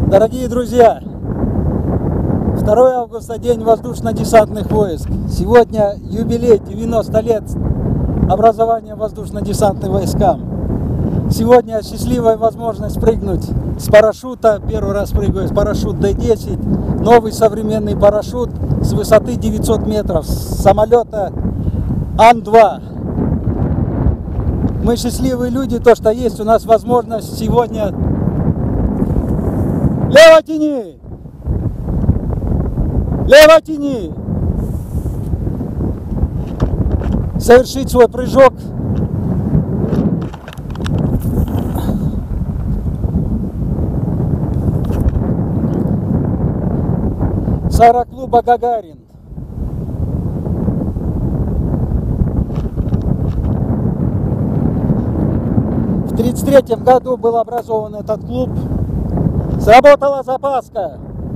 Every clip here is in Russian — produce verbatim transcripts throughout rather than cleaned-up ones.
Дорогие друзья, второе августа, день воздушно-десантных войск. Сегодня юбилей, девяносто лет образования воздушно-десантным войскам. Сегодня счастливая возможность прыгнуть с парашюта. Первый раз прыгаю с парашют Д десять. Новый современный парашют с высоты девятьсот метров. С самолета Ан два. Мы счастливые люди, то что есть у нас возможность сегодня... Лево тяни! Лево тяни! Совершить свой прыжок. С аэроклуба Гагарин. В тридцать третьем году был образован этот клуб. Сработала запаска.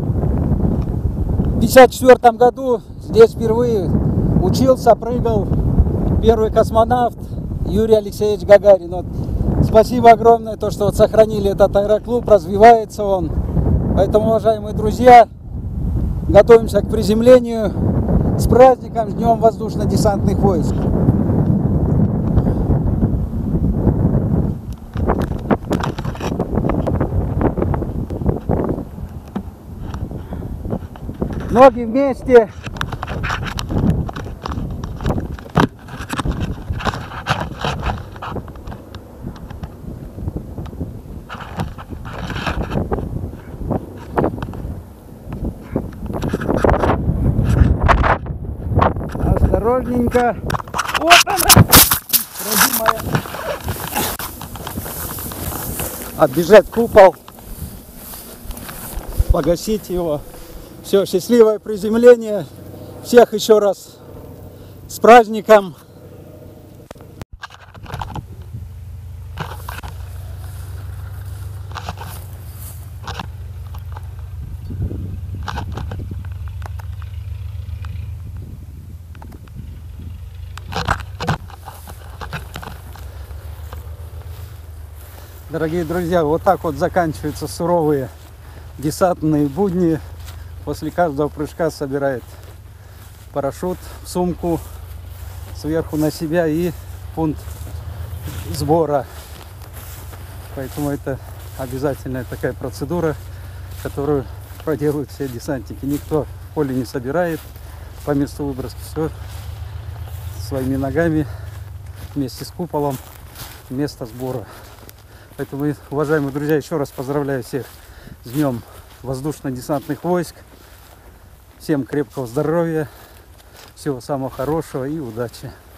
В пятьдесят четвёртом году здесь впервые учился, прыгал первый космонавт Юрий Алексеевич Гагарин. Вот. Спасибо огромное, то, что вот сохранили этот аэроклуб, развивается он. Поэтому, уважаемые друзья, готовимся к приземлению. С праздником, с Днем воздушно-десантных войск. Ноги вместе. Осторожненько. Вот она, родимая. Оббежать купол, погасить его. Все, счастливое приземление. Всех еще раз с праздником. Дорогие друзья, вот так вот заканчиваются суровые десантные будни. После каждого прыжка собирает парашют в сумку, сверху на себя и пункт сбора. Поэтому это обязательная такая процедура, которую проделывают все десантники. Никто в поле не собирает по месту выброски, все своими ногами вместе с куполом, место сбора. Поэтому, уважаемые друзья, еще раз поздравляю всех с Днем воздушно-десантных войск. Всем крепкого здоровья, всего самого хорошего и удачи.